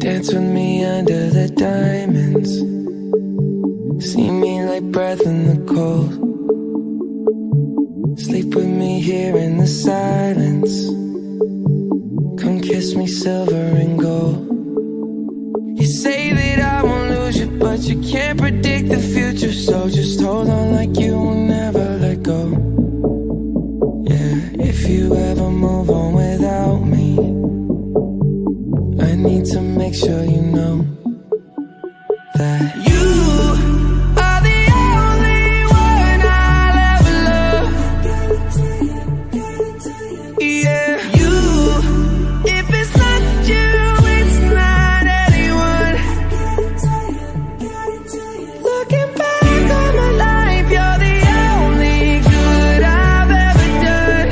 Dance with me under the diamonds. See me like breath in the cold. Sleep with me here in the silence. Come kiss me silver and gold. You say that I won't lose you, but you can't predict the future. So just hold on like you will never let go. Yeah, if you ever move on without me, I need to make sure you know that you are the only one I'll ever love. Yeah, you, if it's not you, it's not anyone. Looking back on my life, you're the only good I've ever done.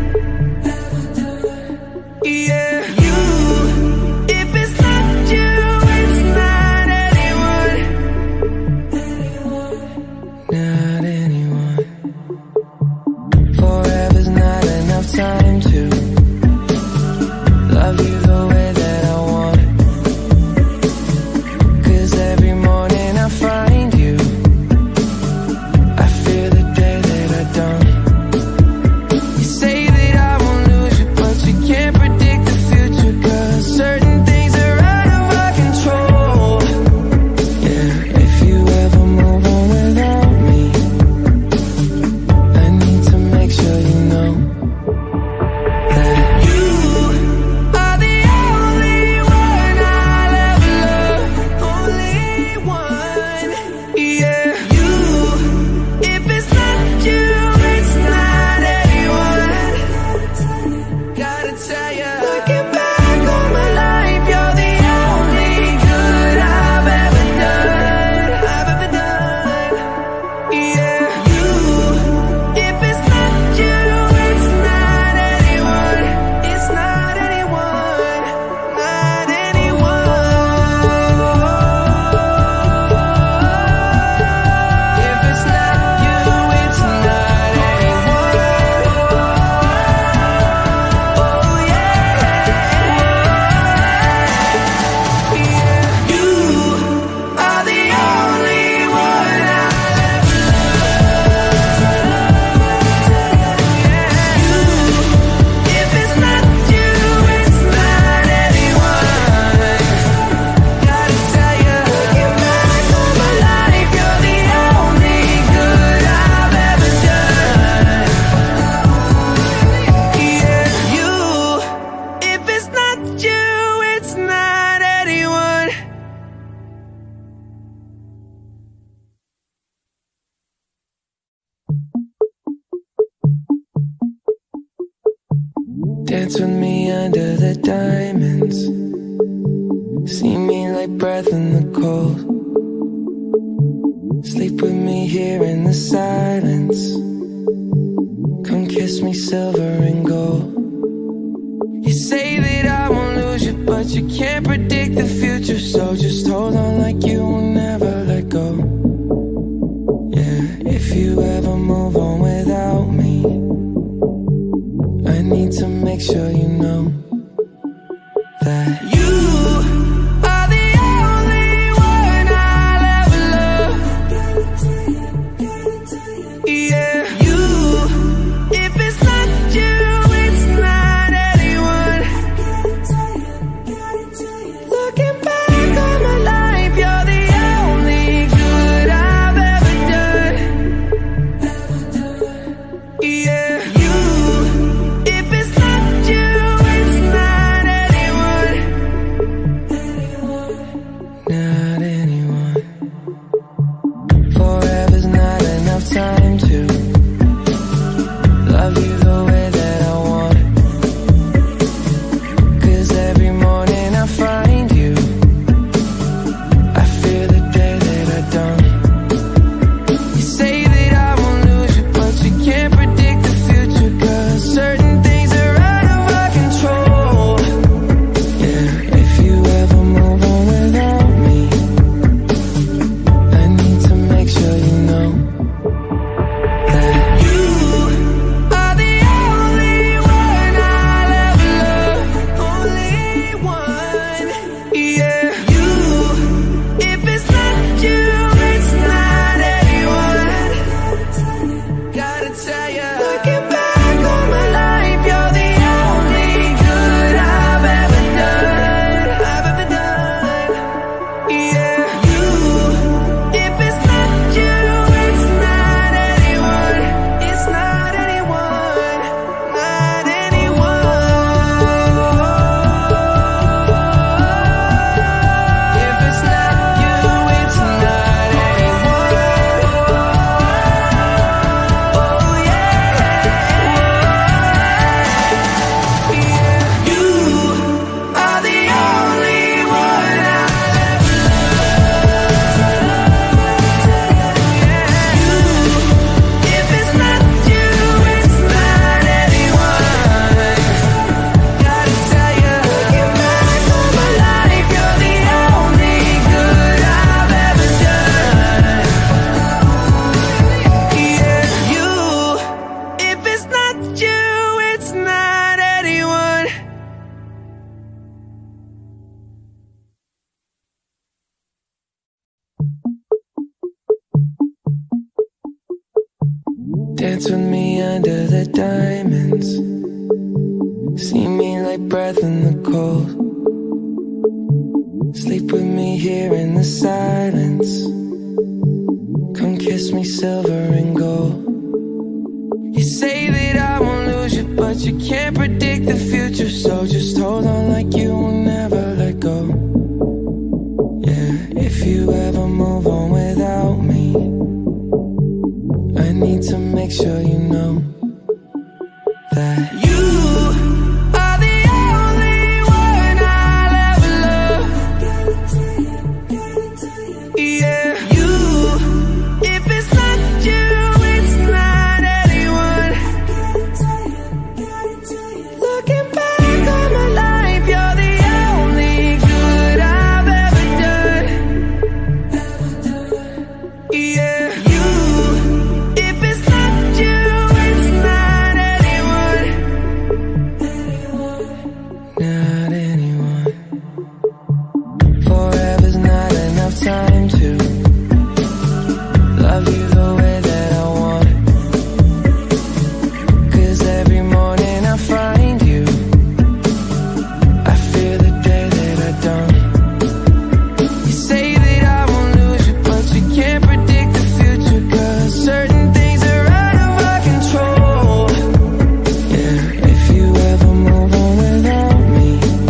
Yeah, you, if it's not you, it's not anyone. Not anyone. Forever's not enough time to love you the way that I want. 'Cause every morning I find you, I fear the day that I don't. You say that I won't lose you, but you can't predict the future. 'Cause certain things are out of our control. Yeah, if you ever move on without me, I need to make sure you know that you are the only one I'll ever love. Only one. Yeah, you, if it's not you, it's not anyone. Gotta tell ya, looking back on my life, you're the only good I've ever done. I've ever done. Yeah, you, if it's not you, it's not anyone. It's not anyone. Not anyone. If it's not you, it's not anyone. Oh yeah. You are the only one I'll ever love. If it's not you, it's not anyone. Gotta tell ya, looking back on my life, you're the only good I've ever done. Yeah, you, if it's not you, it's not anyone. Dance with me under the diamonds. See me like breath in the cold. Sleep with me here in the silence. Come kiss me silver and gold. You say that I won't lose you, but you can't predict the future. So just hold on like you will never let go. Yeah, if you ever move on without me, I need to make sure you know that you are the only one I'll ever love. Yeah, you, if it's not you, it's not anyone. Looking back on my life, you're the only good I've ever done. Yeah, you, if it's not you, it's not anyone. Dance with me under the diamonds. See me like breath in the cold. Sleep with me here in the silence. Come kiss me silver and gold. You say that I won't lose you, but you can't predict the future. So just hold on like you will never let go. Yeah, if you ever move on without me, I need to make sure you know that you are the only one I'll ever love. Yeah, you, if it's not you, it's not anyone. Looking back on my life, you're the only good I've ever done. Yeah, you, if it's not you, it's not anyone. Not anyone. Forever's not enough time to love you the way that I want. 'Cause every morning I find you, I fear the day that I don't. You say that I won't lose you, but you can't predict the future. 'Cause certain things are out of our control. Yeah, if you ever move on without me,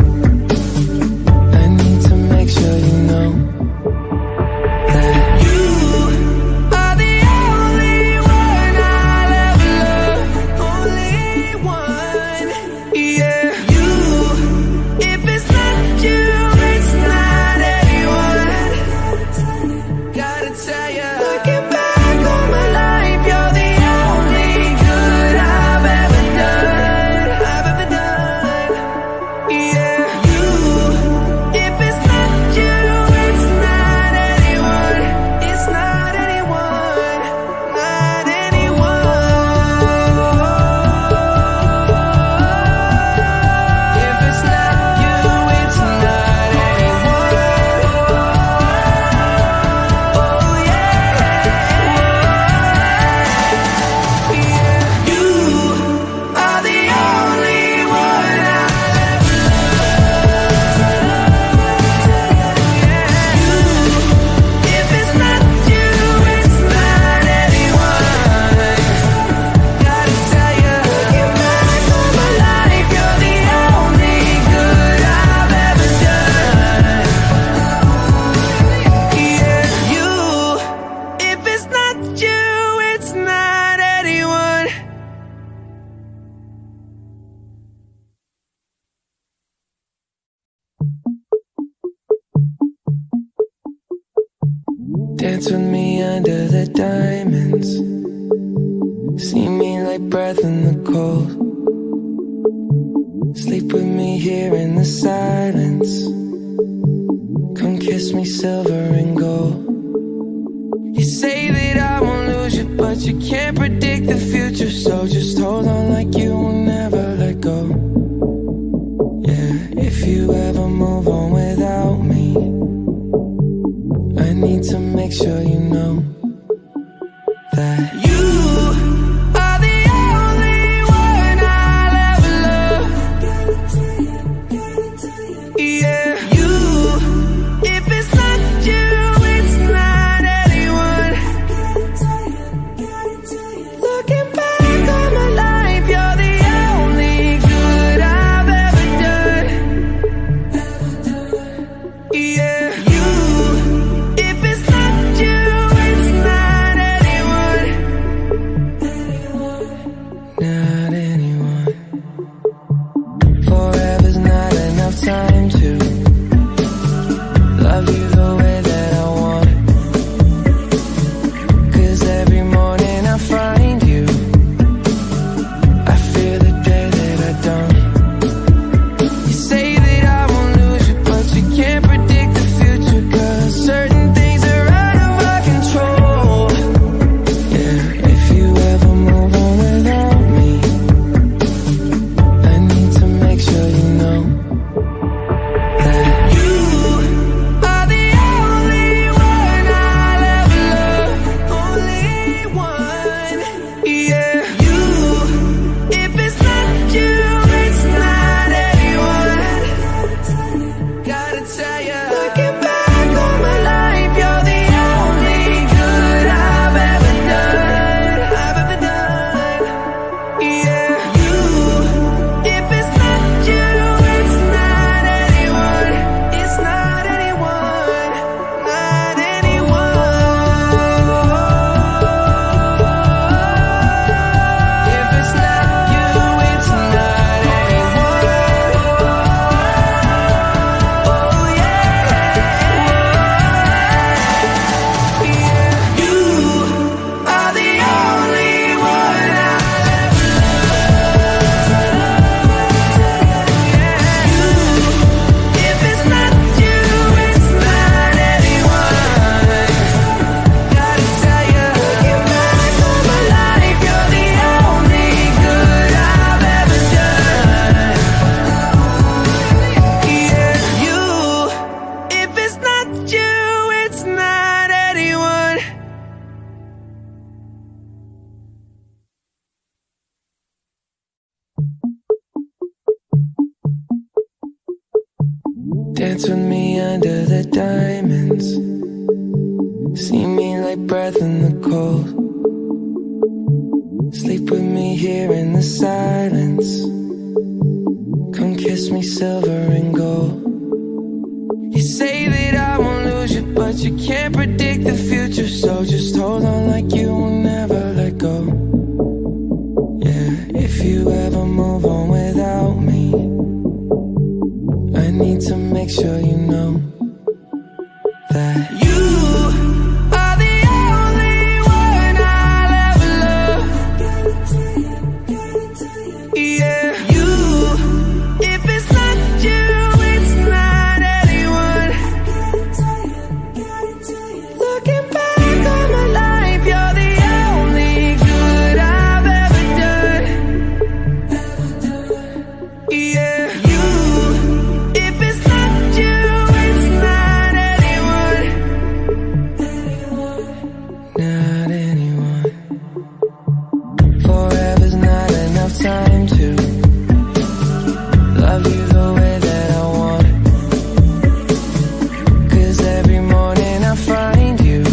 I need to make sure you know that you are the only one I'll ever love. Only one. Yeah, you, if it's not you, it's not anyone. Gotta tell ya, looking back on my life, you're the only good I've ever done. I've ever done. Yeah, you, if it's not you, it's not anyone. It's not anyone. Not anyone. If it's not you, it's not anyone. Oh yeah. Yeah, you are the only one I'll ever love. Yeah, you, if it's not you, it's not anyone. Gotta tell ya, looking back on my life, you're the only good I've ever done. Yeah, you, if it's not you, it's not anyone. Dance with me under the diamonds. See me like breath in the cold. Sleep with me here in the silence. Come kiss me silver and gold. You say that I won't lose you, but you can't predict the future. So just hold on like you will never let go. Yeah, if you ever move on without me, I need to make sure you know that you are the only one I'll ever love. Yeah, you, if it's not you, it's not anyone. Looking back on my life, you're the only good I've ever done. Yeah, you, if it's not you, Dance with me under the diamonds. See me like breath in the cold. Sleep with me here in the silence. Come kiss me silver and gold. You say that I won't lose you, but you can't predict the future. So just hold on like you will never let go. Yeah, if you ever move on without me, I need to make sure you know that you are the only one I'll ever love. Yeah, you, if it's not you, it's not anyone. Looking back on my life, you're the only good I've ever done. Yeah, you, if it's not you, it's not anyone. Not anyone. Forever's not enough time to love you the way that I want. 'Cause every morning I find you,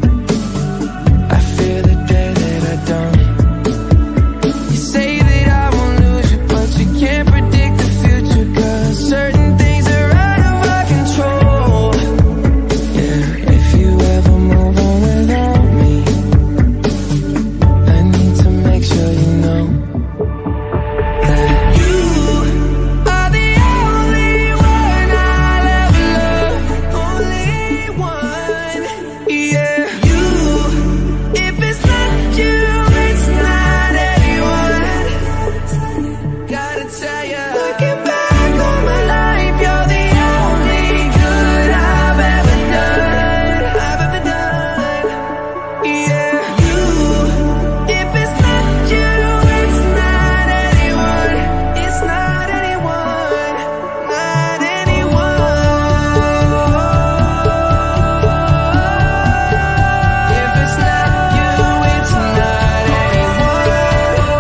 I fear the day that I don't. You say that I won't lose you, but you can't predict the future. 'Cause certain things are out of our control. Yeah, if you ever move on without me, I need to make sure you know that you are the only one I'll ever love. Only one. Yeah, you, if it's not you, it's not anyone. Gotta tell ya, looking back on my life, you're the only good I've ever done. I've ever done. Yeah, you, if it's not you, it's not anyone. It's not anyone. Not anyone. If it's not you, it's not anyone.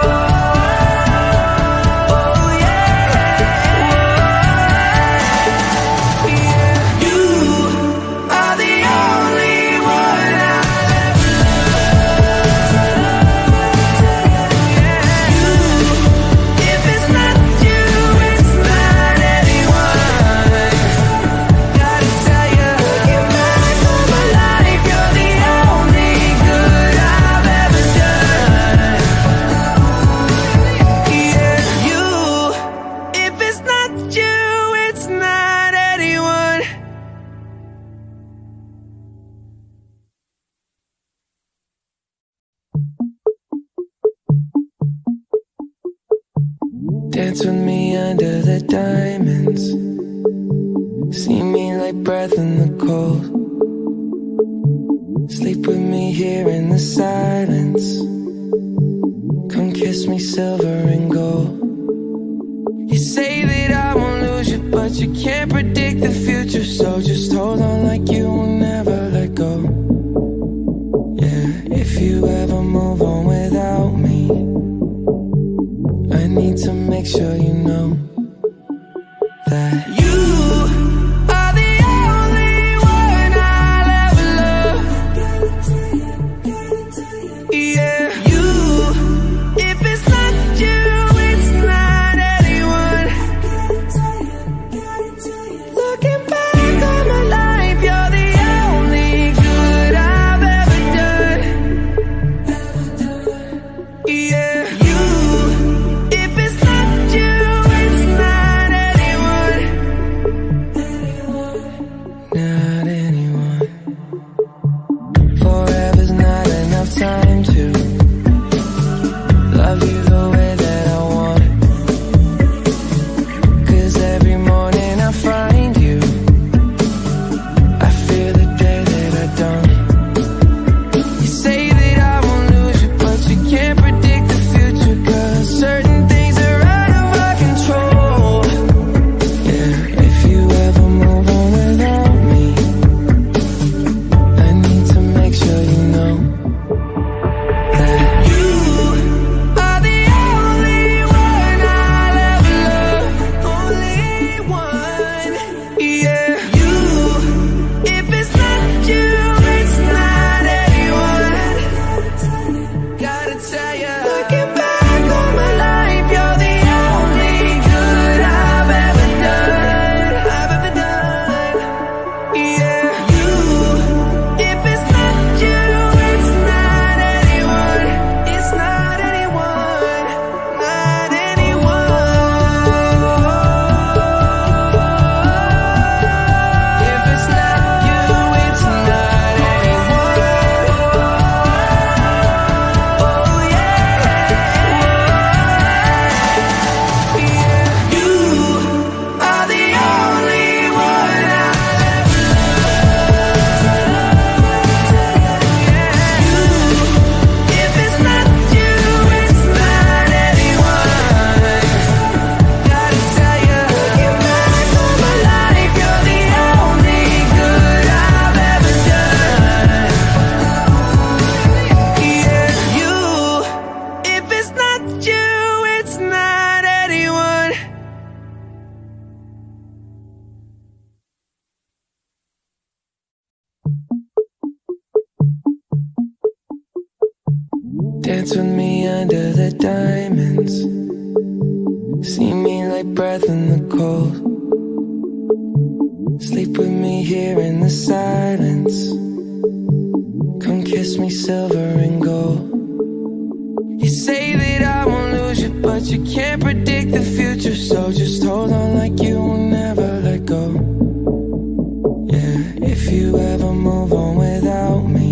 Oh yeah. Yeah, you are the only one I'll ever love. You, if it's not you, it's not anyone. Gotta tell ya, looking back on my life, you're the only good I've ever done. Yeah, you, if it's not you, it's not anyone. Dance with me under the diamonds. See me like breath in the cold. Sleep with me here in the silence. Come kiss me silver and gold. You say that I won't lose you, but you can't predict the future. So just hold on like you will never let go. Yeah, if you ever move on without me, I need to make sure you know that you are the only one I'll ever love. Yeah, you, if it's not you, it's not anyone. Looking back on my Dance with me under the diamonds. See me like breath in the cold. Sleep with me here in the silence. Come kiss me silver and gold. You say that I won't lose you, but you can't predict the future. So just hold on like you will never let go. Yeah, if you ever move on without me,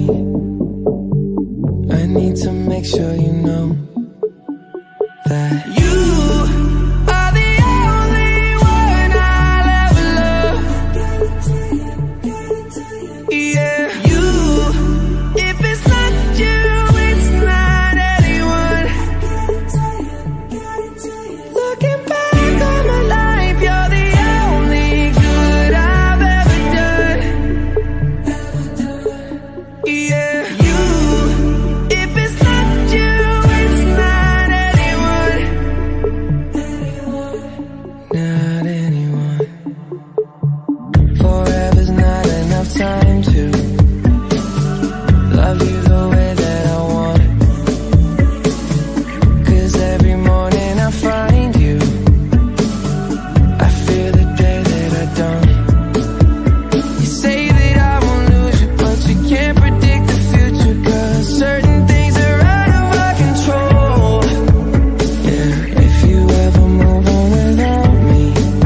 I need to make sure you know that you are the only one I'll ever love. Yeah, you, if it's not you, it's not anyone. Looking back on my life, you're the only good I've ever done. Yeah, you, if it's not you, it's not anyone. Not anyone. Forever's not enough time to love you the way that I want. 'Cause every morning I find you, I fear the day that I don't. You say that I won't lose you, but you can't predict the future. 'Cause certain things are out of our control. Yeah, if you ever move on without me,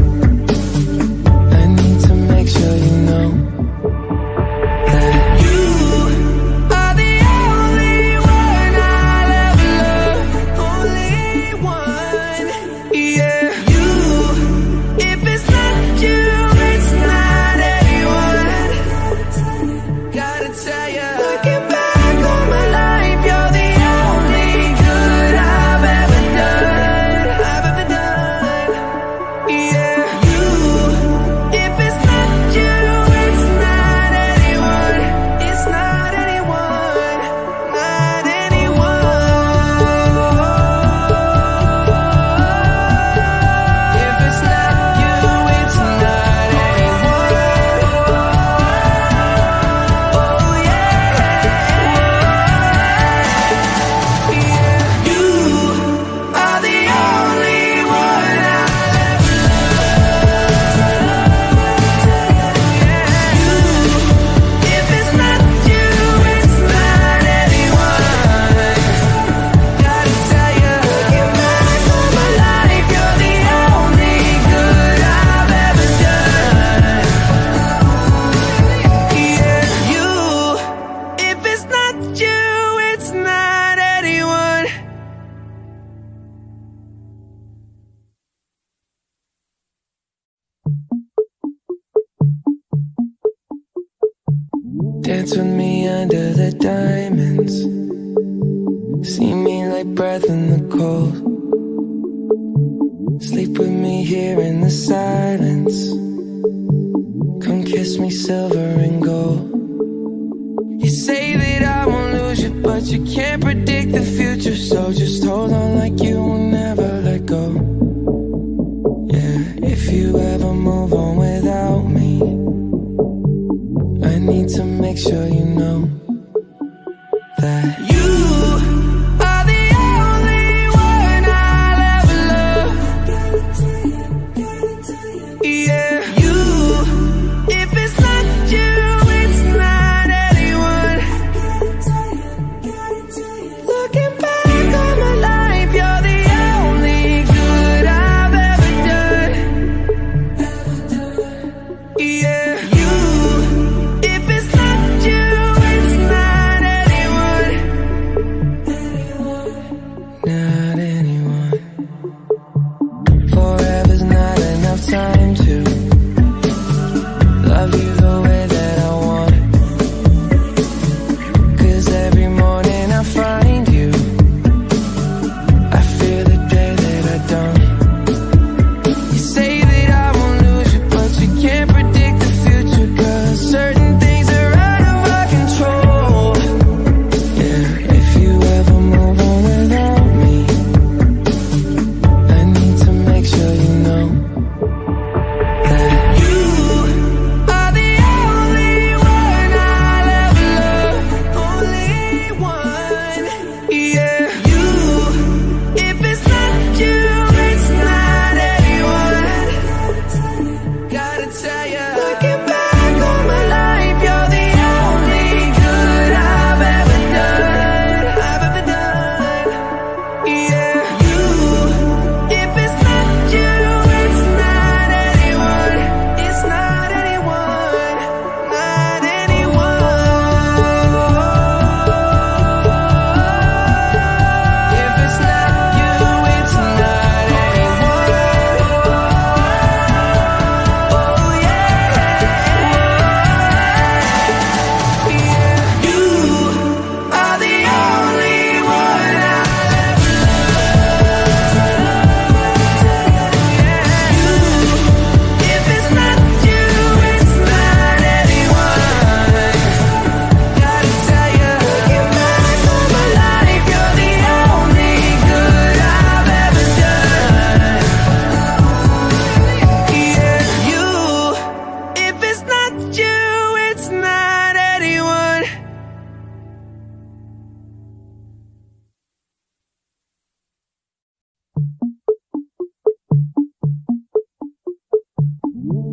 I need to make sure you know that you are the only one I'll ever love. Only one. Yeah, you, if it's not you, it's not anyone. Gotta tell ya, looking back on my life, you're the only good I've ever done. I've ever done. Yeah, you, if it's not you, it's not anyone. It's not anyone. Not anyone. If it's not you, it's not anyone. Oh yeah. Yeah, you are the only one I'll ever love. If it's not you, it's not anyone. Gotta tell ya, looking back on my life, you're the only good I've ever done. Yeah, you, if it's not you, it's not anyone. Dance with me under the diamonds. See me like breath in the cold. Sleep with me here in the silence. Come kiss me silver and gold. You say that I won't lose you, but you can't predict the future. So just hold on like you will never let go. Yeah, if you ever move on without me, I need to make sure you know that you are the only one I'll ever love. Yeah, you, if it's not you, it's not anyone. Looking back on my life, you're the only good I've ever done. Yeah, you, if it's not you,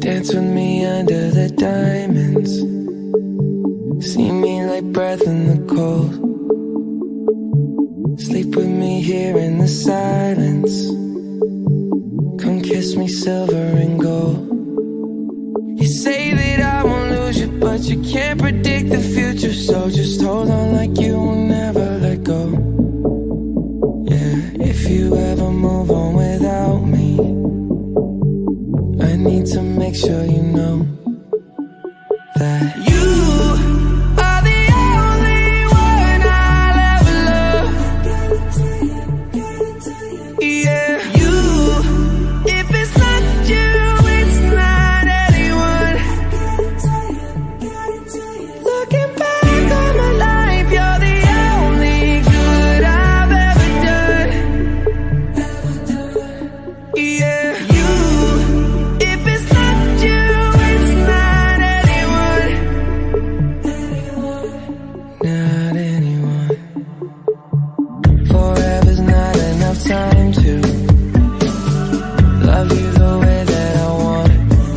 Dance with me under the diamonds. See me like breath in the cold. Sleep with me here in the silence. Come kiss me silver and gold. You say that I won't lose you, but you can't predict the future. So just hold on like you will never let go. Yeah, if you ever move on without me, I need to make sure you know that you are the only one I'll ever love. Yeah, you, if it's not you, it's not anyone. Looking back on my life, you're the only good I've ever done. Yeah, you, if it's not you, it's not anyone. Not anyone. Forever's not enough time to love you the way that I want.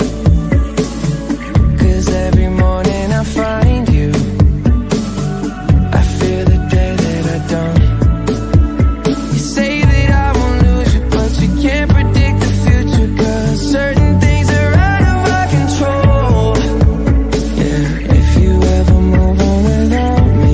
'Cause every morning I find you, I fear the day that I don't. You say that I won't lose you, but you can't predict the future. 'Cause certain things are out of our control. Yeah, if you ever move on without me,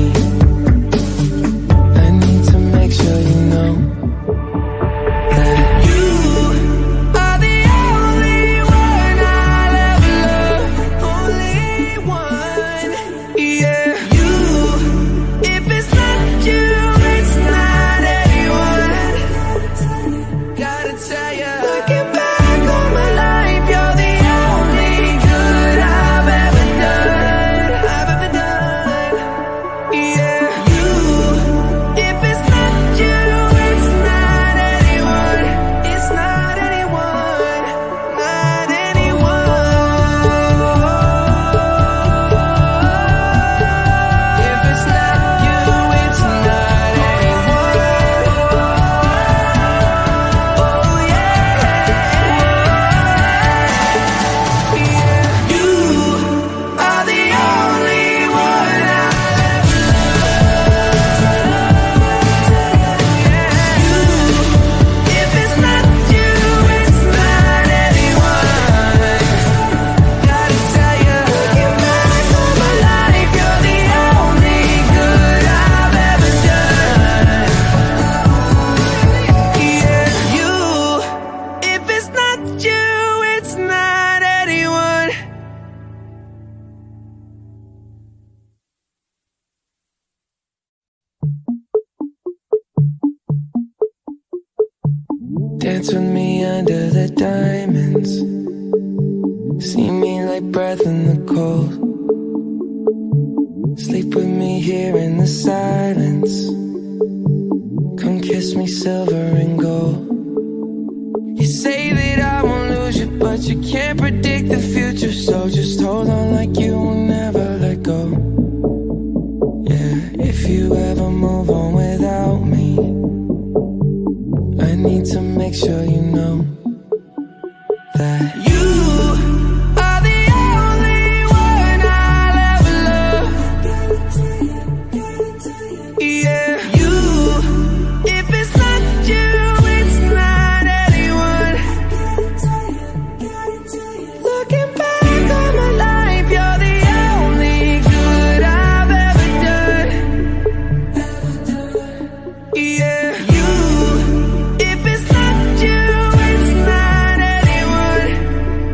I need to make sure you know that you are the only one I'll ever love. Only one. Yeah, you, if it's not you, it's not anyone. Gotta tell ya, looking back on my life, you're the only good I've ever done. I've ever done. Yeah, you, if it's not you, it's not anyone. It's not anyone. Not anyone. If it's not you, it's not anyone. Oh yeah. Yeah, you are the only one I'll ever love. If it's not you, it's not anyone. Gotta tell ya, looking back on my life, you're the only good I've ever done. Yeah, you, if it's not you, it's not anyone. Dance with me under the diamonds. See me like breath in the cold. Sleep with me here in the silence. Come kiss me silver and gold. You say that I won't lose you, but you can't predict the future. So just hold on like you will never let go. Yeah, if you ever move on without me, I need to make sure you know that you are the only one I'll ever love. Yeah, you, if it's not you, it's not anyone. Looking back on my life, you're the only good I've ever done. Yeah, you, if it's not you, it's not anyone.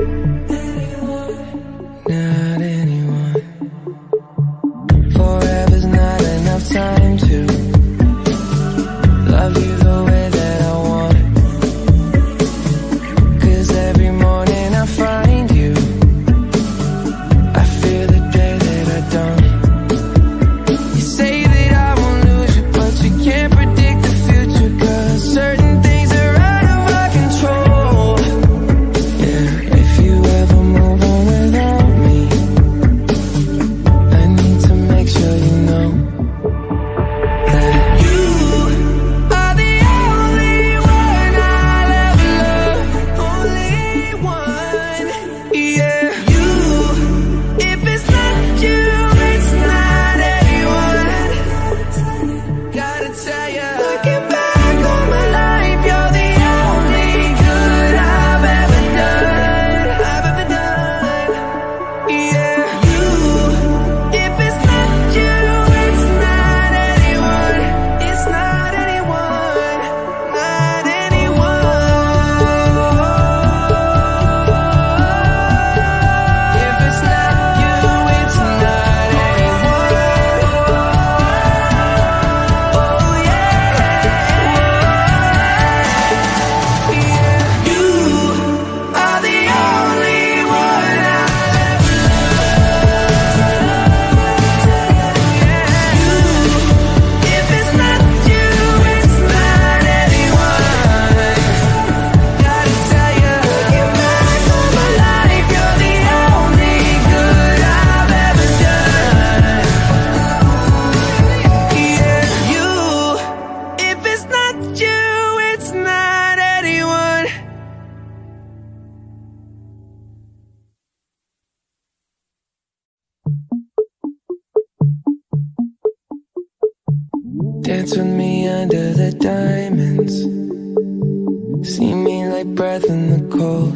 Dance with me under the diamonds. See me like breath in the cold.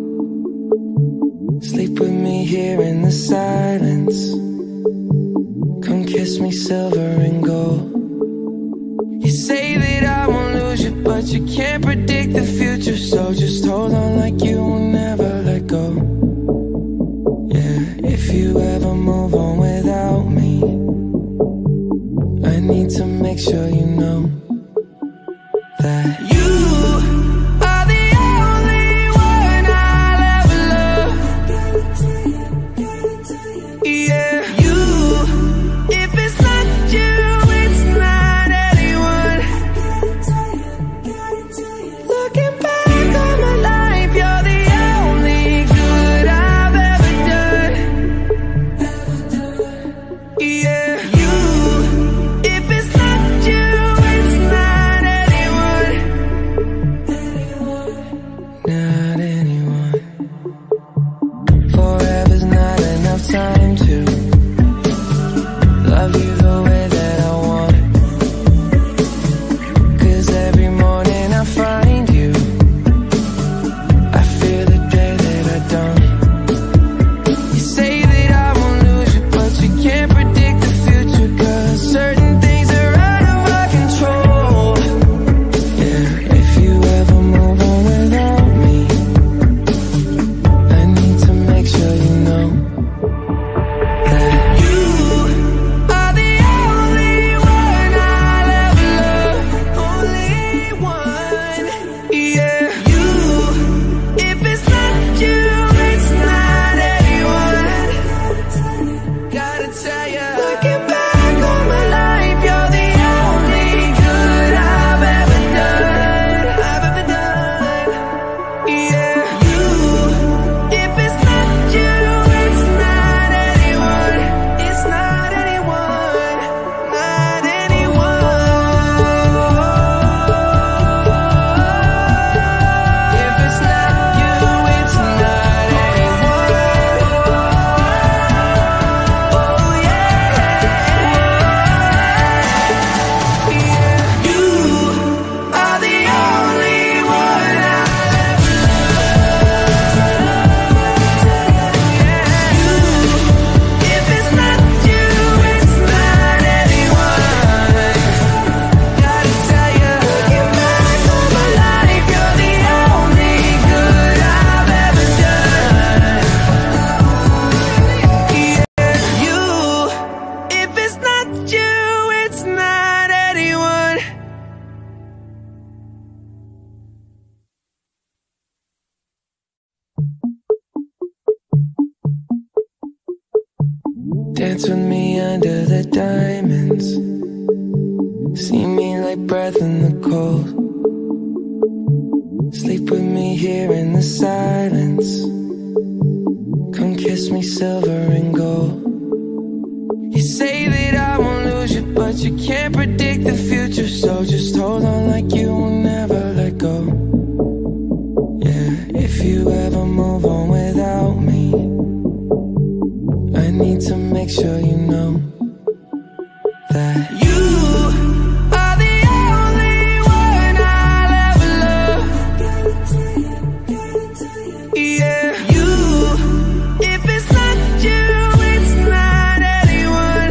Sleep with me here in the silence. Come kiss me silver and gold. You say that I won't lose you, but you can't predict the future. So just hold on like you will never let go. Yeah, if you ever move on without me, I need to make sure you know that you are the only one I'll ever love. Yeah, you, if it's not you, it's not anyone. Looking back on my life, you're the only good I've ever done. Yeah, you, if it's not you, it's not anyone. Not anyone. Forever's not enough time to love you the way that I want. 'Cause every morning I find you, I fear the day that I don't. You say that I won't lose you, but you can't predict the future. 'Cause certain things are out of our control. Yeah, if you ever move on without me, I need to make sure you know that you are the only one I'll ever love. Only one. Yeah, you, if it's not you, it's not anyone. Gotta tell ya, looking back on my life, you're the only good I've ever done. Yeah, you, if it's not you, it's not anyone. It's not anyone. Not anyone. If it's not you, it's not anyone. Oh yeah. You are the only one I'll ever love. If it's not you, it's not anyone. Gotta tell ya, looking back on my life, you're the only good I've ever done. Yeah, you, if it's not you, it's not anyone. Dance with me under the diamonds. See me like breath in the cold. Sleep with me here in the silence. Come kiss me silver and gold. You say that I won't lose you, but you can't predict the future. So just hold on like you will never let go. Yeah, if you ever move on without me, I need to make sure you know that you are the only one I'll ever love. Yeah, you, if it's not you, it's not anyone.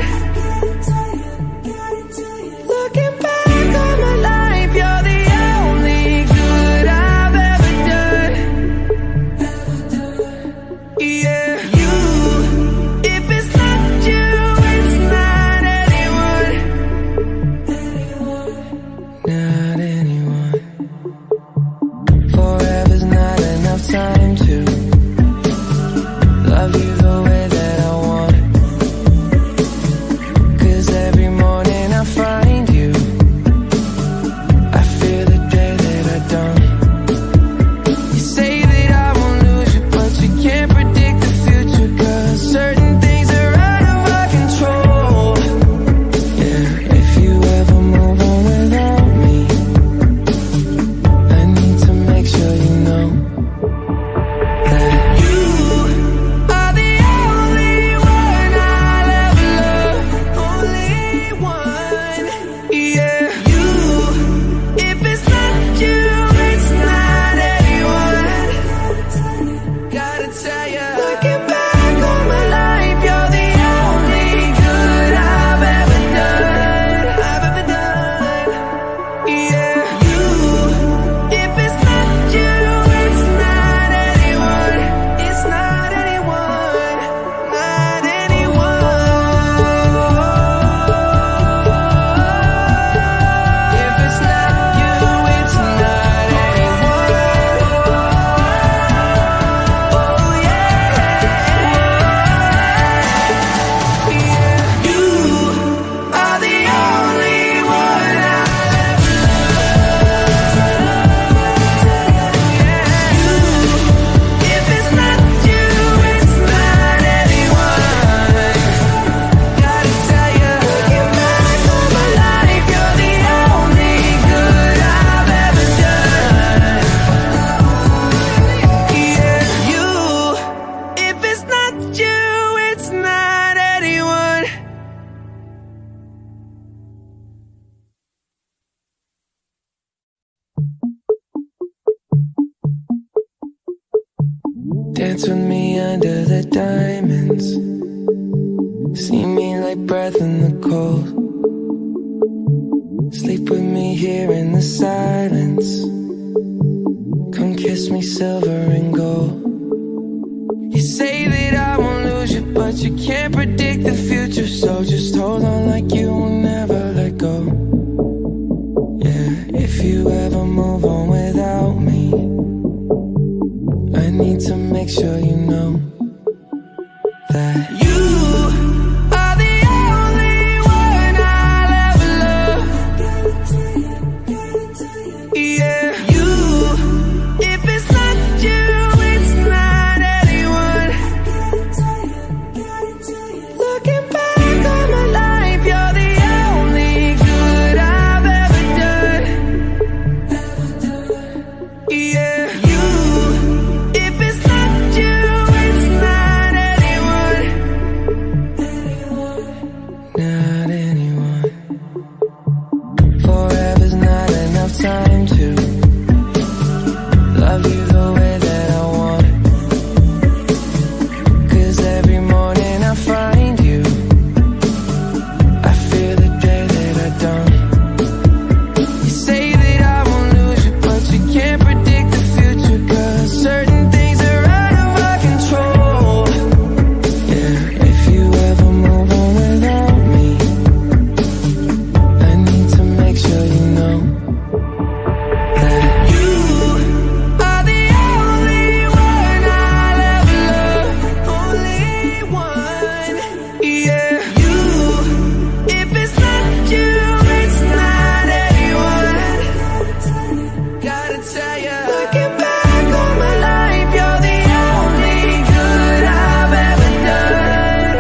Looking back on my life, you're the only good I've ever done. Yeah, you, if it's not you, it's not anyone. Dance with me under the diamonds. See me like breath in the cold. Sleep with me here in the silence. Come kiss me silver and gold. You say that I won't lose you, but you can't predict the future. So just hold on like you will never let go. Yeah, if you ever move on without me, I need to make sure you know that you are the only one I'll ever love. Yeah, you, if it's not you, it's not anyone. Looking back on my life, you're the only good I've ever done. Yeah, you, if it's not you, it's not anyone. Not anyone. Forever's not enough time to love you the way that I want. 'Cause every morning I find you, I fear the day that I don't. You say that I won't lose you, but you can't predict the future. 'Cause certain things are out of our control. Yeah, if you ever move on without me, I need to make sure you know that you are the only one I'll ever love. Only one. Yeah, you, if it's not you, it's not anyone. Gotta tell ya, looking back on my life, you're the only good I've ever done.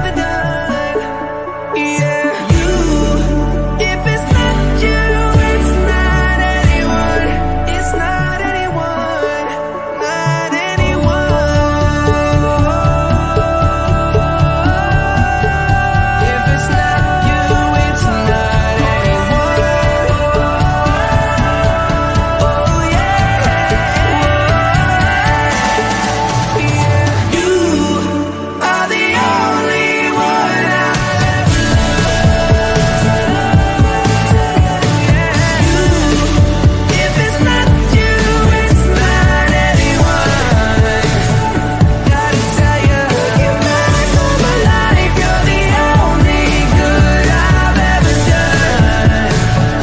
Yeah, you, if it's not you, it's not anyone. It's not anyone, not anyone. If it's not you, it's not anyone. Oh yeah, you are the only one I'll ever love. If it's not you, it's not anyone. Gotta tell ya, looking back on my life, you're the only good I've ever done.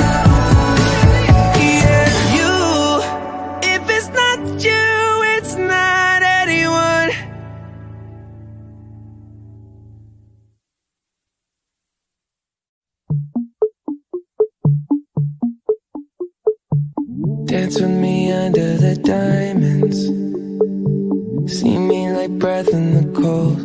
Yeah, you, if it's not you, it's not anyone. Dance with me under the diamonds. See me like breath in the cold.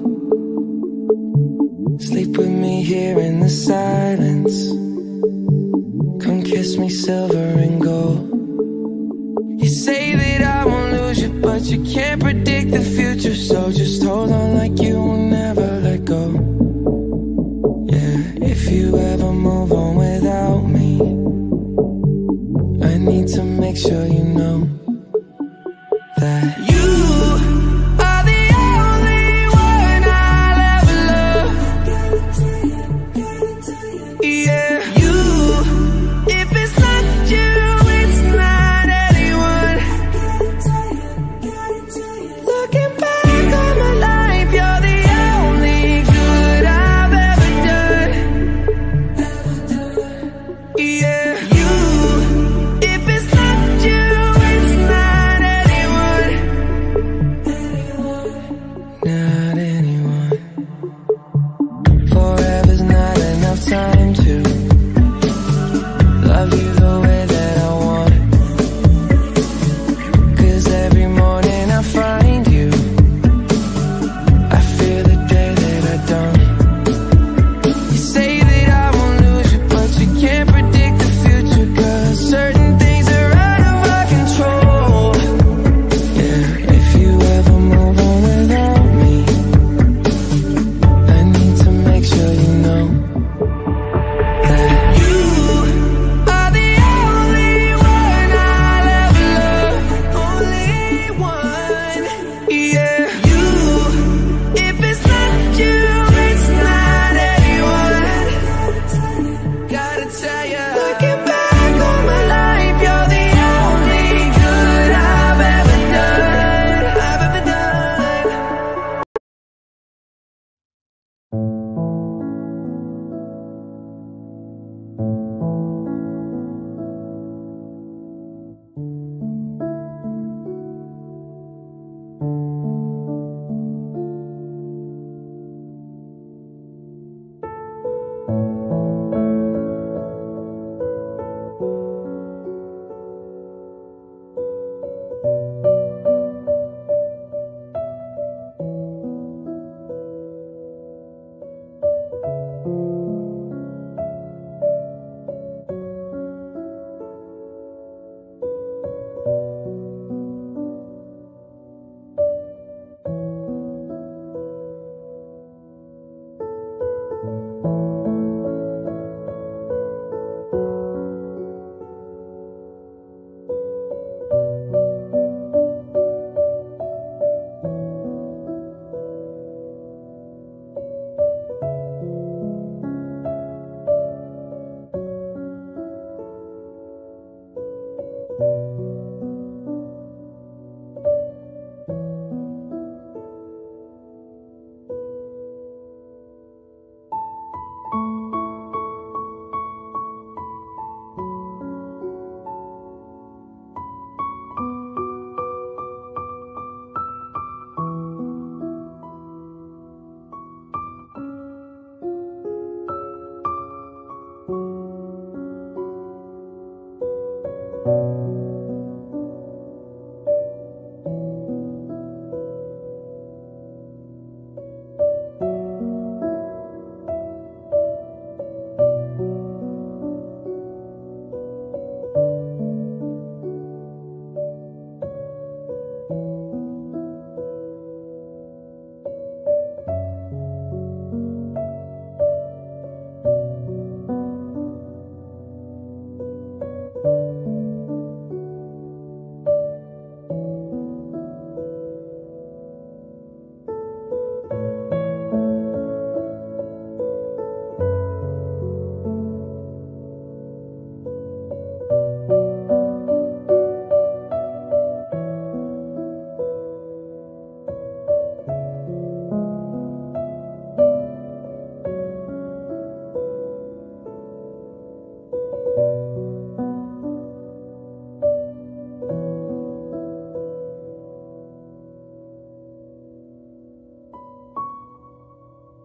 Sleep with me here in the silence. Come kiss me silver and gold. You say that I won't lose you, but you can't predict the future. So just hold on like you will never let go. Yeah, if you ever move on without me, I need to make sure you know that you are the only one I'll ever love. Yeah, you, if it's not you, it's not anyone. Looking back on my life, you're the only good I've ever done. Yeah, you, if it's not you,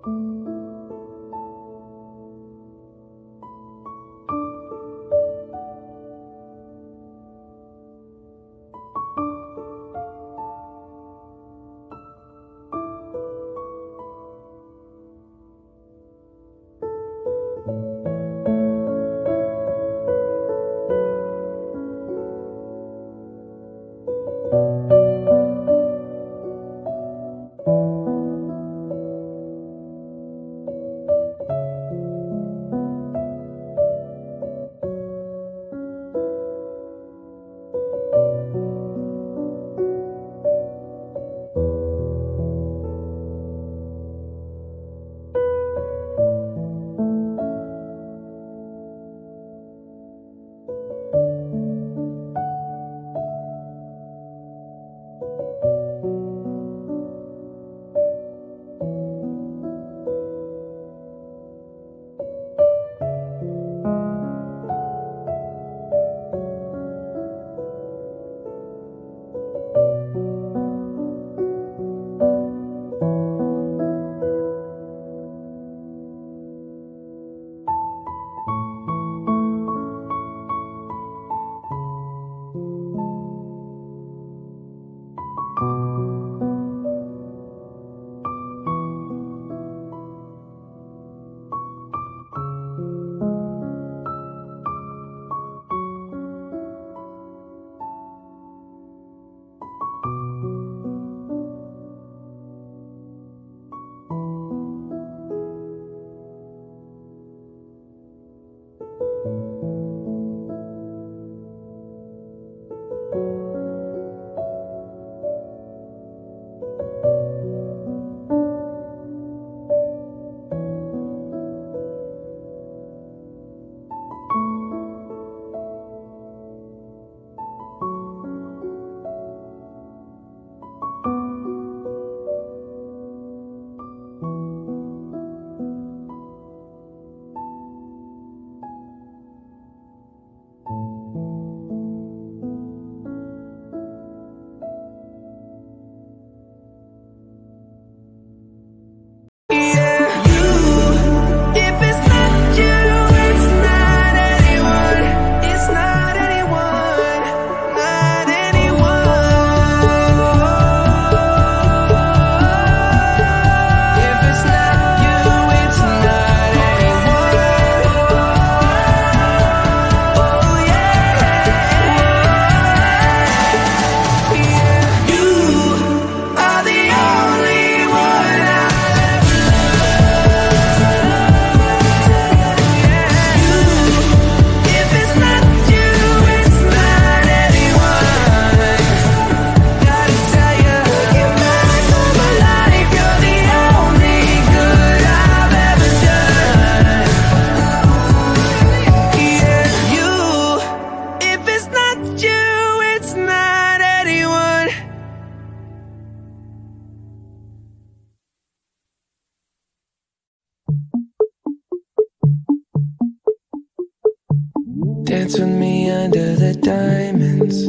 Dance with me under the diamonds.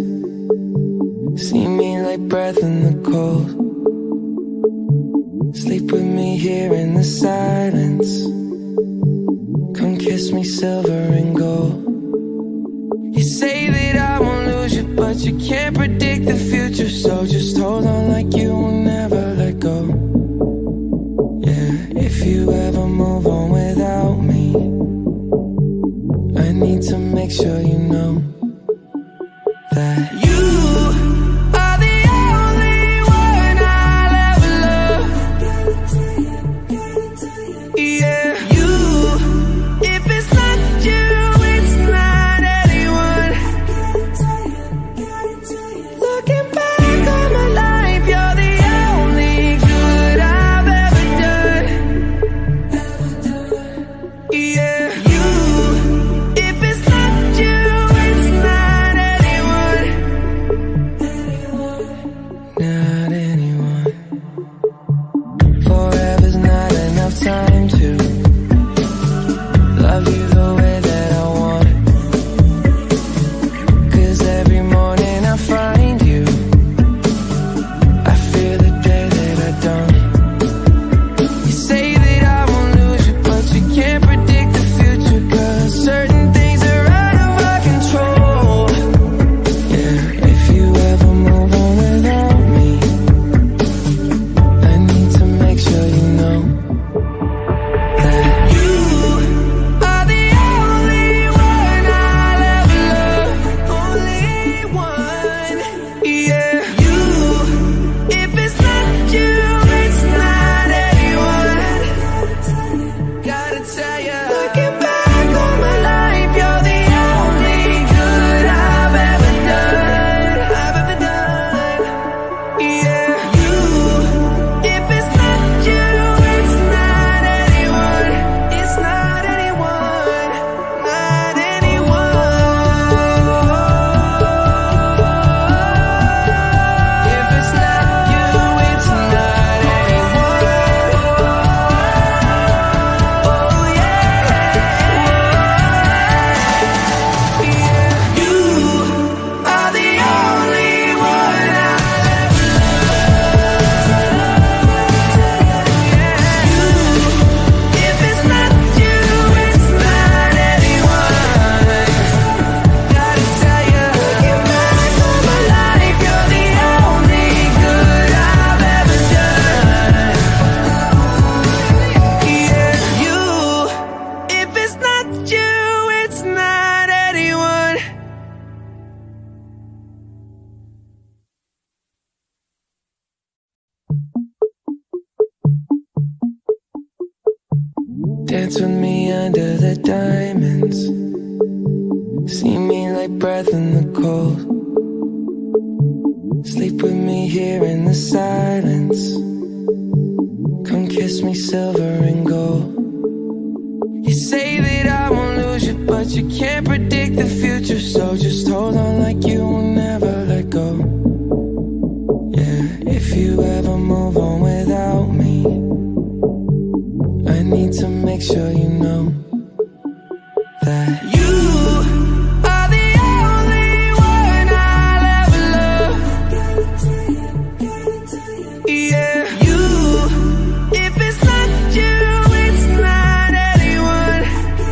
See me like breath in the cold. Sleep with me here in the silence. Come kiss me silver and gold. You say that I won't lose you, but you can't predict the future. So just hold on like you will never let go. Yeah, if you ever move on without me, I need to make sure you know that you are the only one I'll ever love. Yeah, you, if it's not you, Dance with me under the diamonds. See me like breath in the cold. Sleep with me here in the silence. Come kiss me silver and gold. You say that I won't lose you, but you can't predict the future. So just hold on like you will never let go. Yeah, if you ever move on without me, I need to make sure you know that you are the only one I'll ever love. Yeah, you, if it's not you, it's not anyone.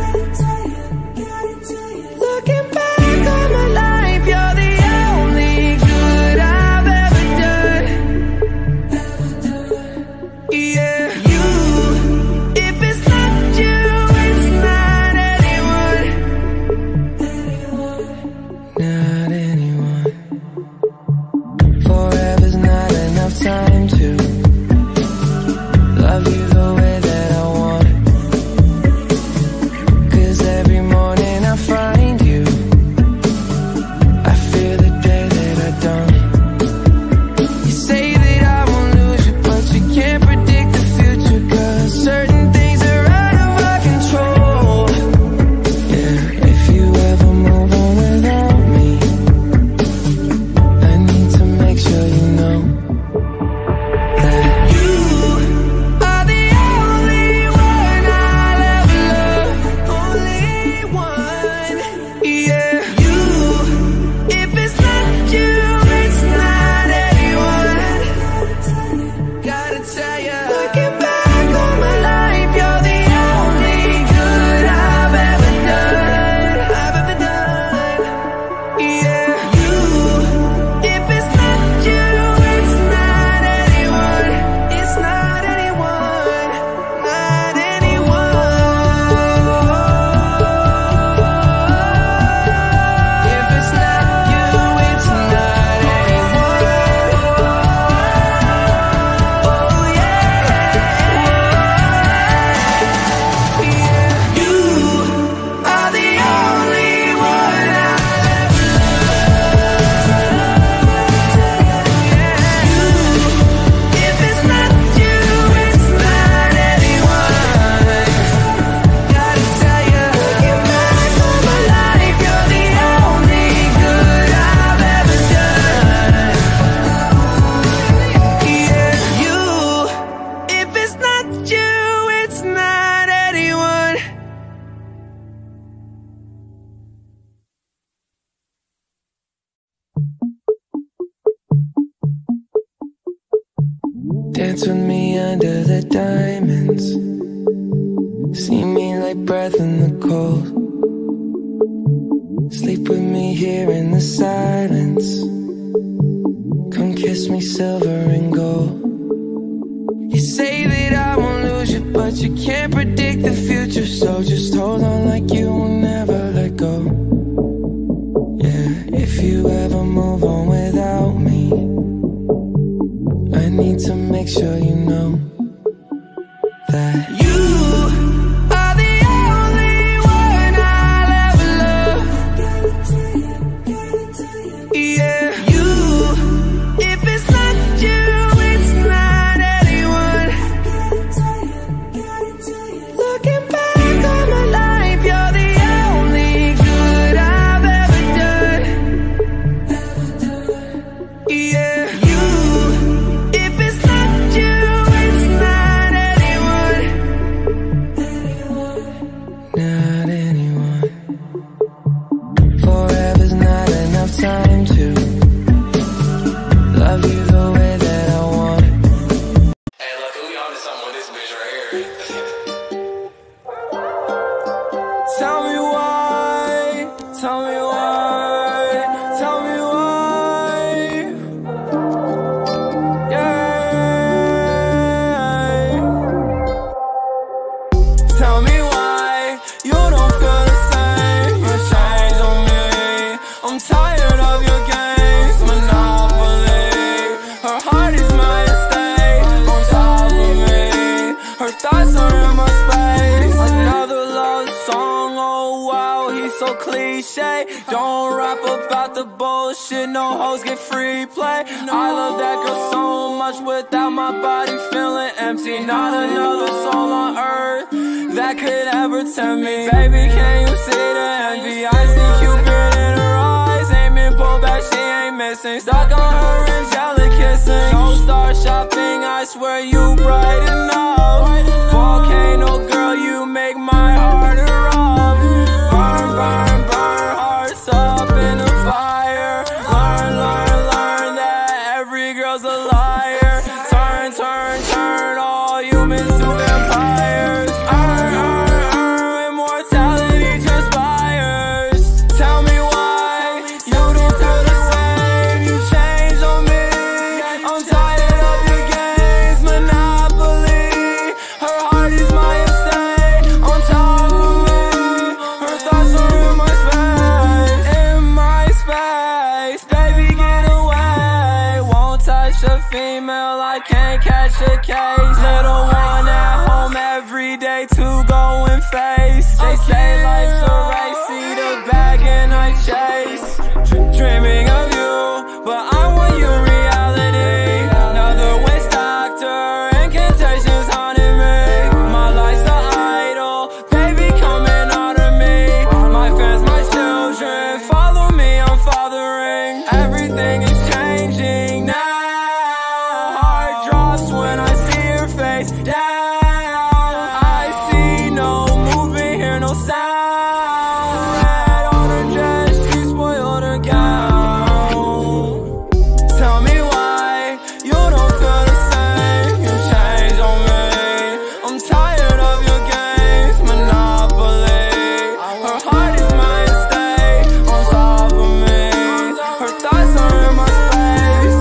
Looking back on my life, you're the only good I've ever done. Yeah, you, if it's not you, it's not anyone. Not anyone. Forever's not enough time to love you the way that I want. 'Cause every morning I find you, I fear the day that I don't. You say that I won't lose you, but you can't predict the future. 'Cause certain things are out of our control. Yeah, if you ever move on without me, I need to make sure you know that you are the only one I'll ever love. Only one. Yeah, you, if it's not you, it's not anyone. Gotta tell ya, looking back on my life, you're the only good I've ever done. Yeah, you, if it's not you, it's not anyone. It's not anyone. Not anyone. If it's not you, it's not anyone. Oh yeah. You are the only one I'll ever love. If it's not you, it's not anyone. Gotta tell ya, looking back on my life, you're the only good I've ever done. Yeah, you, if it's not you, it's not anyone. Dance with me under the diamonds. See me like breath in the cold. Sleep with me here in the silence. Come kiss me silver and gold. You say that I won't lose you, but you can't predict the future. So just hold on like you will never let go. Yeah, if you ever move on without me, I need to make sure you know that you are the only one I'll ever love. Yeah, you, if it's not you, it's not anyone. Looking back on my life, you're the only good I've ever done. Yeah, you, if it's not you, it's not anyone. cliche. Don't rap about the bullshit, no hoes get free play. I love that girl so much, without my body feeling empty. Not another soul on earth that could ever tempt me. Baby, can you see the envy? I see Cupid in her eyes, ain't been pulled back, she ain't missing. Stuck on her angelic kissing. Don't start shopping, I swear you brighten up. Volcano girl, you make my heart erupt. Burn, burn, burn, hearts up in the fire. Learn, learn, learn that every girl's a liar. Turn, turn, turn all humans to vampires. Immortality transpires. Tell me why you don't feel the same. You changed on me. I'm tired of your games, Monopoly. Her heart is my estate, on top of me. Her thoughts are in my space, in my space. Baby, get away. Won't touch a female, I can't catch a case. Little one at home every day to go and face. They say life's a race, see the bag and I chase. Dreaming of you, but I want your reality. Another waste doctor, incantations haunting me. My life's an idol, baby coming out of me. My fans, my children, follow me, I'm fathering. Everything is changing now. Heart drops when I see your face down. I see no movement, hear no sound. Red on her dress, she spoiled her gown. Tell me why you don't feel the same. You changed on me. I'm tired of your games, Monopoly. Her heart is my estate, on top of me. Her thoughts are in my space.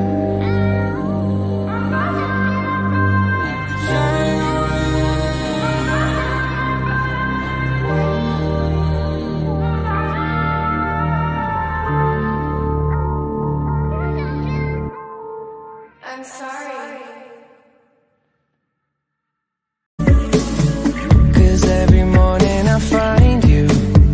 I'm sorry. 'Cause every morning I find you,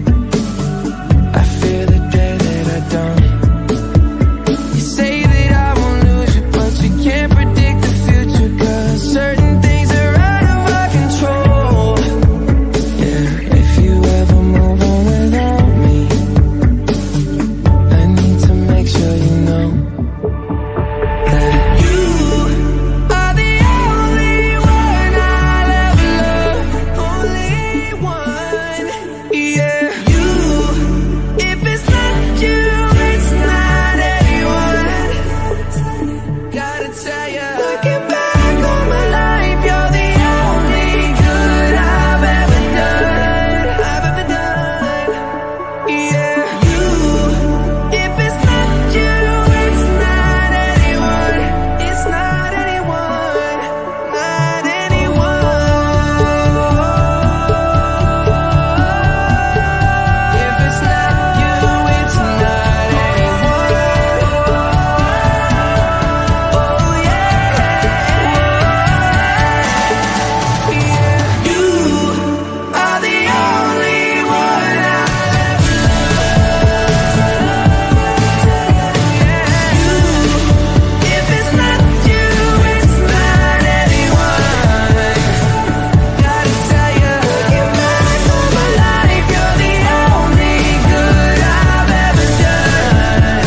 I fear the day that I don't. You say that I won't lose you, but you can't predict the future. 'Cause certain things are out of our control. Yeah, if you ever move on without me, I need to make sure you know that you are the only one I'll ever love. Only one, yeah. You, if it's not you, it's not anyone. Gotta tell ya, looking back on my life, you're the only good I've ever done. Yeah. You, if it's not you, it's not anyone. It's not anyone, not anyone. If it's not you, it's not anyone. Oh yeah. You are the only one I'll ever love. If it's not you, it's not anyone. Gotta tell ya, looking back on my life, you're the only good I've ever done.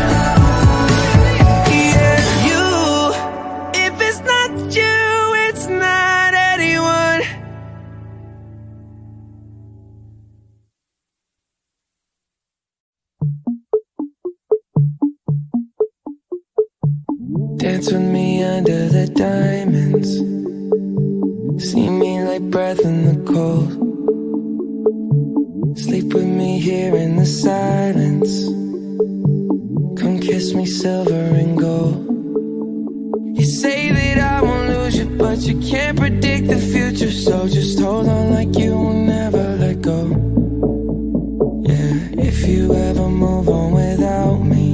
Yeah, you, if it's not you, it's not anyone. Dance with me under the diamonds. See me like breath in the cold. Sleep with me here in the silence. Come kiss me silver and gold. You say that I won't lose you, but you can't predict the future. So just hold on like you will never let go. Yeah, if you ever move on without me,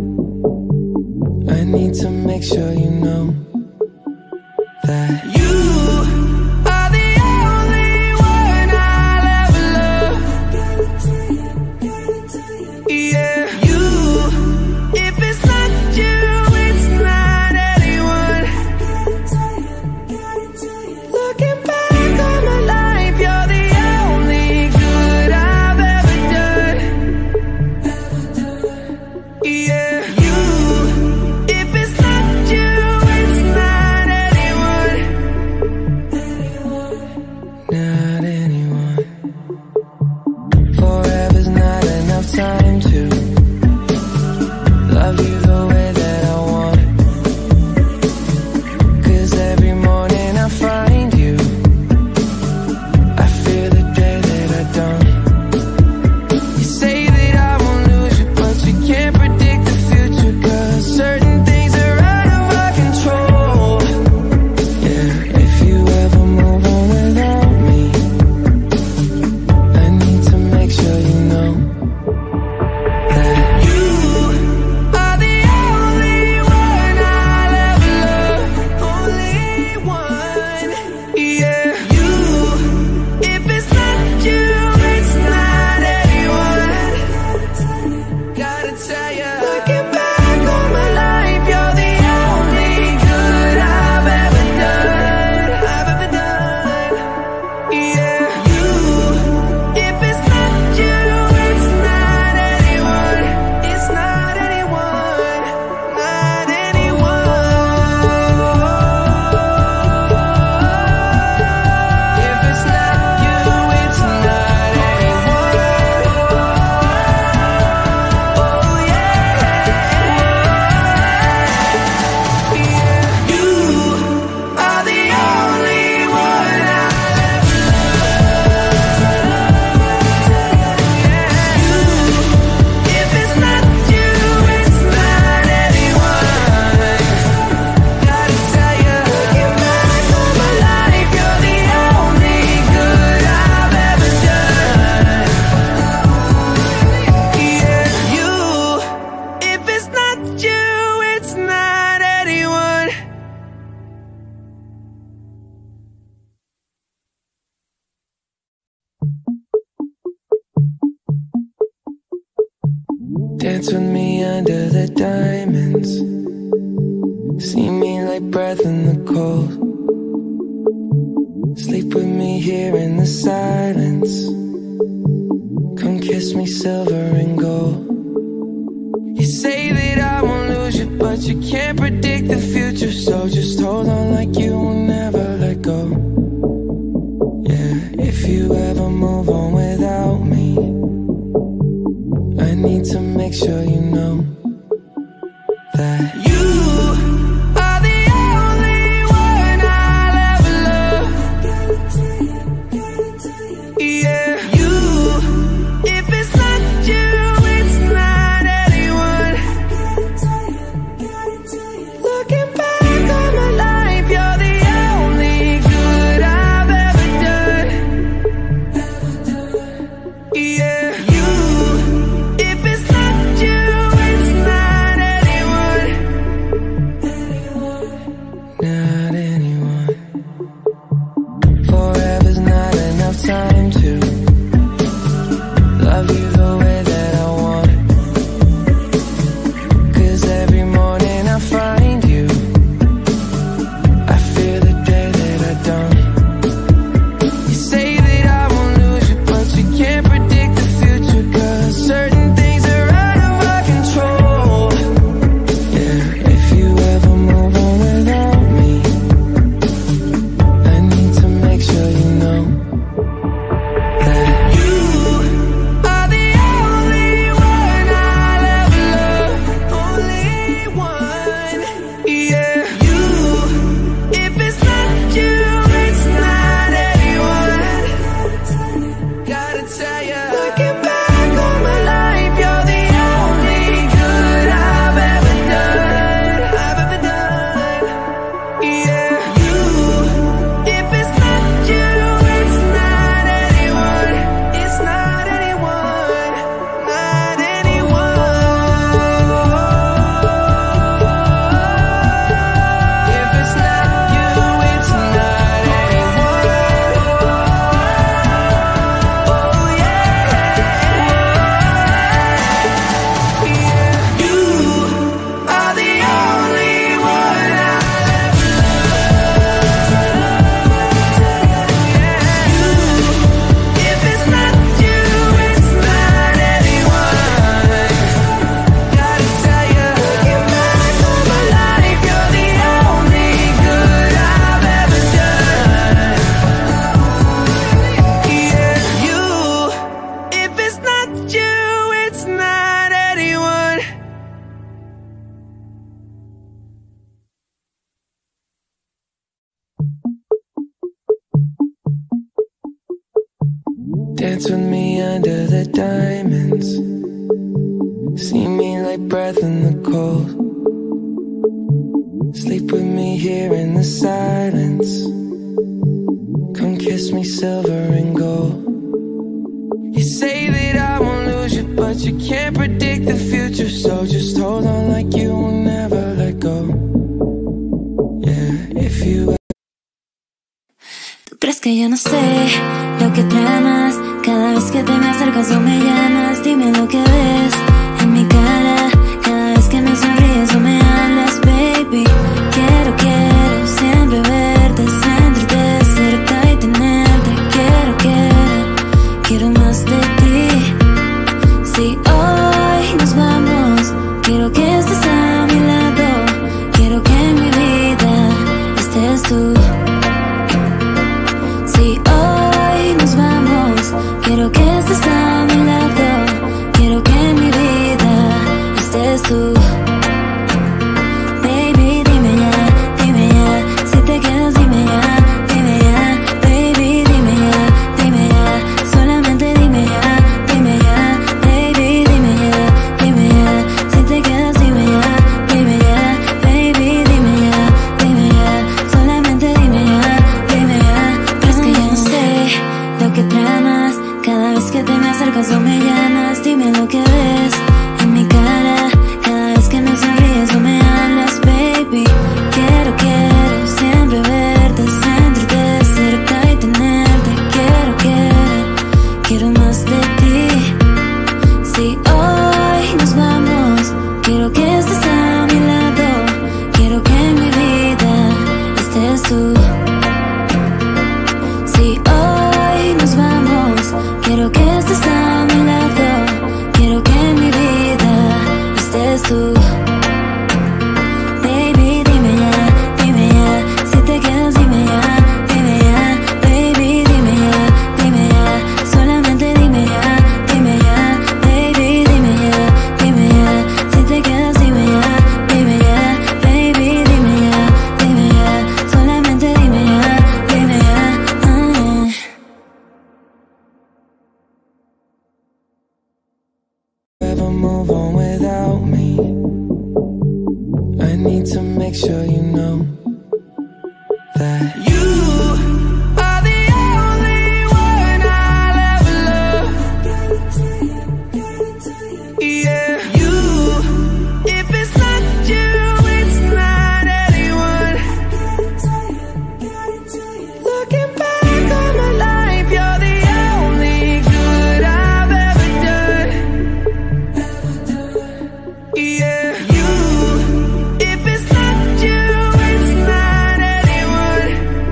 I need to make sure you know that you are the only one I'll ever love. Dance with me under the diamonds. See me like breath in the cold. Sleep with me here in the silence. Come kiss me silver and gold. You say that I won't lose you, but you can't predict the future. So just hold on like you will never let go. Yeah, if you ever move on without me, I need to make sure you know that you are the only one I'll ever love. Yeah, you, if it's not you, it's not anyone. Looking back on my life, you're the only good I've ever done. Yeah, you, if it's not you, it's not anyone. Not anyone. Forever's not enough time to love you the way that I want. 'Cause every morning I find you, I fear the day that I don't. You say that I won't lose you, but you can't predict the future. 'Cause certain things are out of our control. Yeah, if you ever move on without me, I need to make sure you know that you are the only one I'll ever love. Only one. Yeah, you, if it's not you, it's not anyone. Gotta tell ya, looking back on my life, you're the only good I've ever done. Yeah, you, if it's not you, it's not anyone. It's not anyone, not anyone. If it's not you, it's not anyone. Oh yeah, yeah. You are the only one I'll ever love. If it's not you, it's not anyone. Gotta tell ya, looking back on my life, you're the only good I've ever done. Yeah, you, if it's not you, it's not anyone. Dance with me under the diamonds. See me like breath in the cold. Sleep with me here in the silence. Come kiss me silver and gold. You say that I won't lose you, but you can't predict the future. So just hold on like you will never let go. Yeah, if you ¿Tú crees que yo no sé lo que tramas? Cada vez que te me acercas o me llamas, dime lo que ves en mi cara. Cada vez que me sonríes o me hablas, baby. Quiero siempre verte, sentirte cerca y tenerte. Quiero más de ti. Si hoy nos vamos, quiero que estés a mi lado. Quiero que en mi vida estés tú. Si hoy nos vamos, quiero que estés a mi lado. Quiero que en mi vida estés tú. Baby, dime ya, si te quedas dime ya, baby, dime ya, solamente dime ya, baby, dime ya, si te quedas dime ya, baby, dime ya, solamente dime ya. Si hoy nos vamos, quiero que estés a mi lado, quiero que en mi vida estés tú. Baby, dime ya, si te quedas dime ya, baby, dime ya, solamente dime ya, baby, dime ya, si te quedas dime ya, baby, dime ya, solamente dime ya, Ever move on without me? I need to make sure you know that you are the only one I'll ever love. Yeah, you. If it's not you, it's not anyone. Looking back on my life, you're the only good I've ever done. Yeah, you. If it's not you, it's not anyone.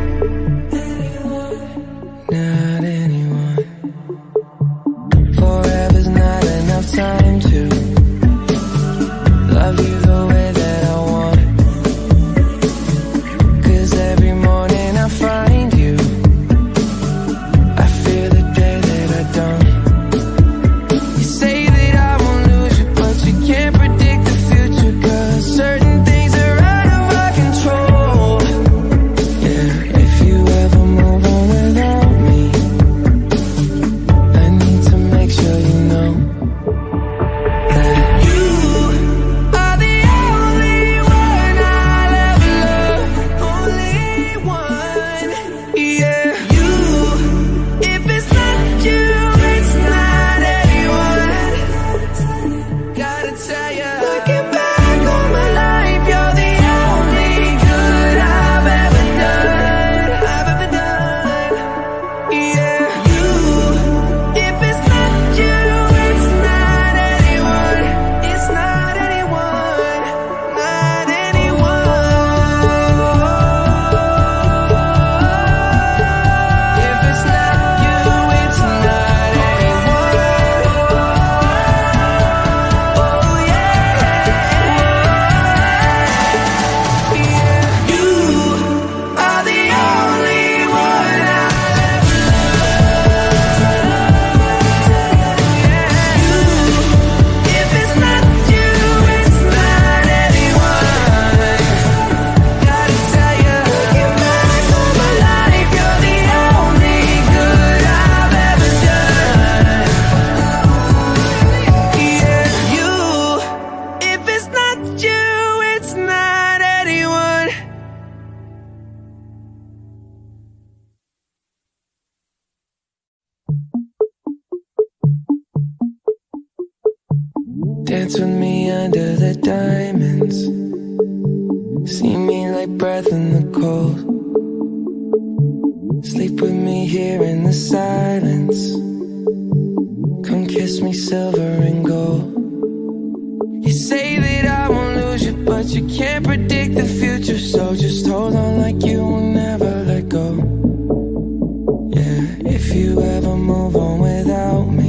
Not anyone. Forever's not enough time to love you the way that I want. 'Cause every morning I find you, I fear the day that I don't. You say that I won't lose you, but you can't predict the future. 'Cause certain things are out of our control. Yeah, if you ever move on without me, I need to make sure you know that you are the only one I'll ever love. Only one. Yeah, you. If it's not you, it's not anyone. Gotta tell ya, looking back on my life, you're the only good I've ever done. Yeah, you. If it's not you, it's not anyone. It's not anyone. Not anyone. If it's not you, it's not anyone. Oh yeah. Yeah, you are the only one I'll ever love. If it's not you, it's not anyone. Gotta tell ya, looking back on my life, you're the only good I've ever done. Yeah, you. If it's not you, it's not anyone. Dance with me under the diamonds. See me like breath in the cold. Sleep with me here in the silence. Come kiss me silver and gold. You say that I won't lose you, but you can't predict the future. So just hold on like you will never let go. Yeah, if you ever move on without me,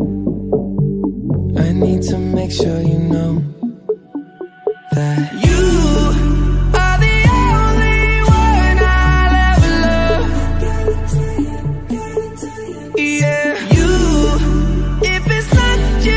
I need to make sure you know that you are the only one I'll ever love. Yeah, you. If it's not you,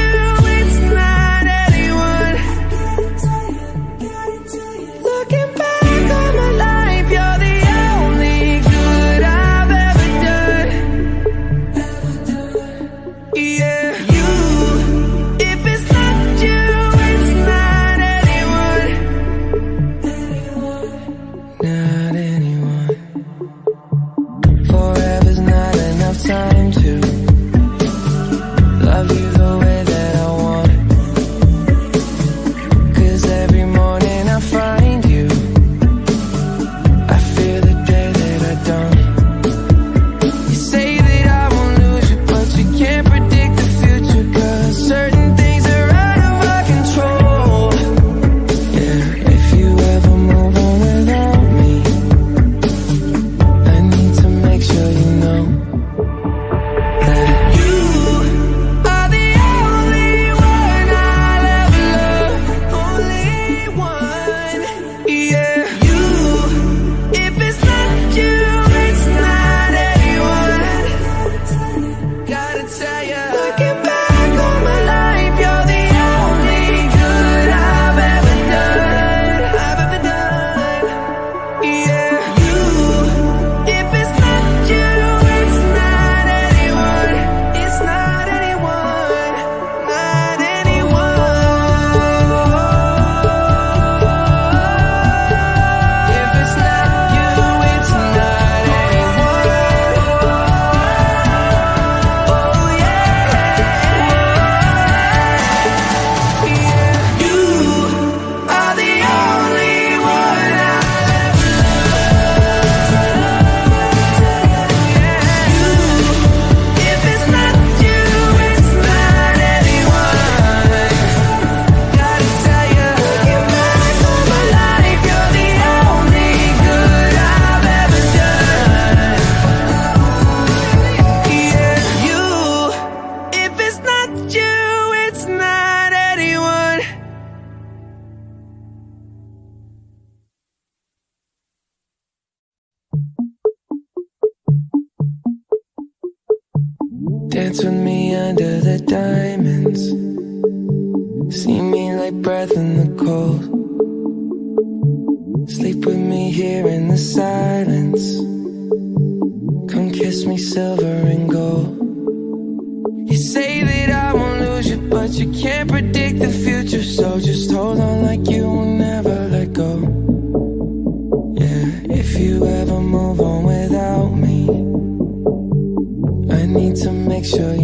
Dance with me under the diamonds. See me like breath in the cold. Sleep with me here in the silence. Come kiss me silver and gold. You say that I won't lose you, but you can't predict the future. So just hold on like you will never let go. Yeah, if you ever move on without me, I need to make sure